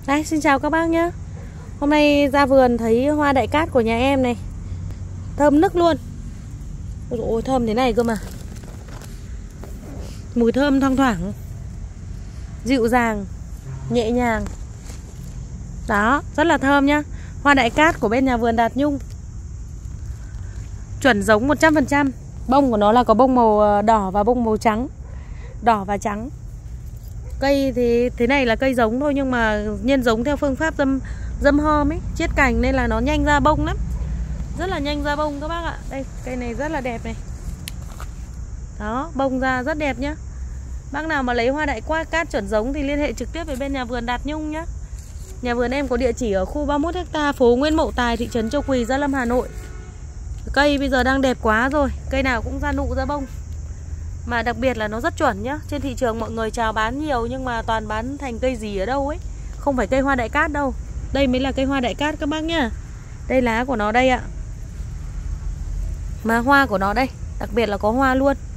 Đây, xin chào các bác nhé. Hôm nay ra vườn thấy hoa đại cát của nhà em này. Thơm nức luôn. Ôi dồi ôi, thơm thế này cơ mà. Mùi thơm thoang thoảng, dịu dàng, nhẹ nhàng. Đó, rất là thơm nhá. Hoa đại cát của bên nhà vườn Đạt Nhung. Chuẩn giống 100%. Bông của nó là có bông màu đỏ và bông màu trắng. Đỏ và trắng. Cây thì thế này là cây giống thôi, nhưng mà nhân giống theo phương pháp dâm hom ấy, chiết cành nên là nó nhanh ra bông lắm. Rất là nhanh ra bông các bác ạ. Đây, cây này rất là đẹp này. Đó, bông ra rất đẹp nhá. Bác nào mà lấy hoa đại cát chuẩn giống thì liên hệ trực tiếp với bên nhà vườn Đạt Nhung nhá. Nhà vườn em có địa chỉ ở khu 31 ha, phố Nguyễn Mậu Tài, thị trấn Châu Quỳ, Gia Lâm, Hà Nội. Cây bây giờ đang đẹp quá rồi, cây nào cũng ra nụ ra bông. Mà đặc biệt là nó rất chuẩn nhá. Trên thị trường mọi người chào bán nhiều nhưng mà toàn bán thành cây gì ở đâu ấy. Không phải cây hoa đại cát đâu. Đây mới là cây hoa đại cát các bác nhá. Đây lá của nó đây ạ. Mà hoa của nó đây, đặc biệt là có hoa luôn.